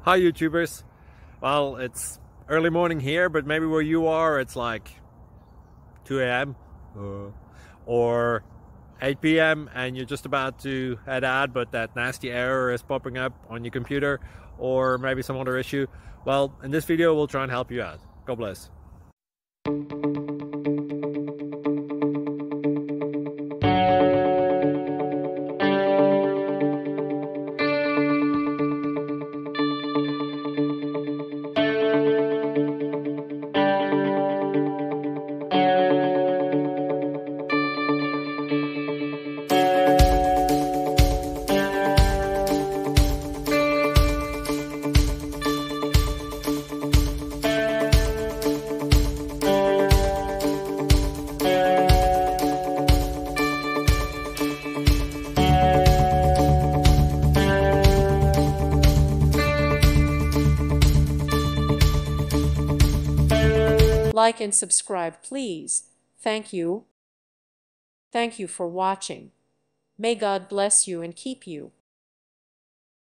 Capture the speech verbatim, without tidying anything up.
Hi YouTubers. Well, it's early morning here, but maybe where you are it's like two A M uh, or eight P M and you're just about to head out, but that nasty error is popping up on your computer, or maybe some other issue. Well, in this video we'll try and help you out. God bless. Like and subscribe, please. Thank you. Thank you for watching. May God bless you and keep you.